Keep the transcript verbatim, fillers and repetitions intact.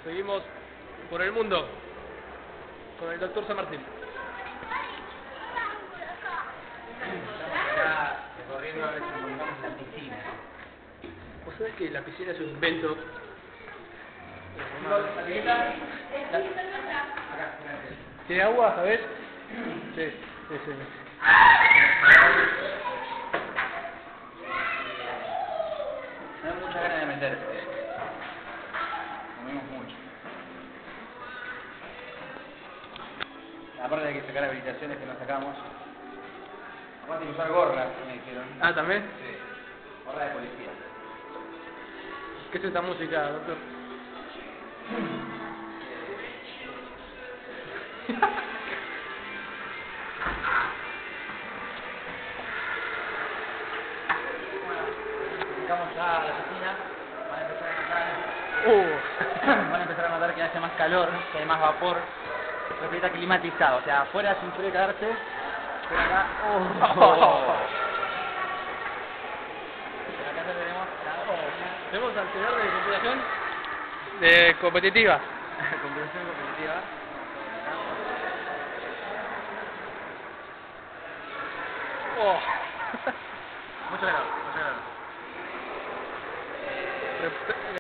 Seguimos por el mundo con el doctor San Martín. Estamos acá recorriendo a ver si encontramos la piscina. ¿Vos sabés que la piscina es un invento? ¿La pileta? Acá, ¿Tiene agua, sabés? Sí, sí, sí. Me da mucha ganas de meterse. Comemos mucho. Aparte hay que sacar habilitaciones que no sacamos. Aparte hay que usar gorra, me dijeron. Ah, ¿también? Sí. Gorra de policía. ¿Qué es esta música, doctor? Llegamos ya a la piscina, van a empezar a notar, Uh. van a empezar a notar que hace más calor, que hay más vapor, pero que está climatizado, o sea, afuera sin frío cagarse, pero acá, oh, oh. Pero acá ya tenemos la oh. Tenemos al señor de computación de competitiva. Computación competitiva. Oh. Mucho calor, mucho calor. Rep-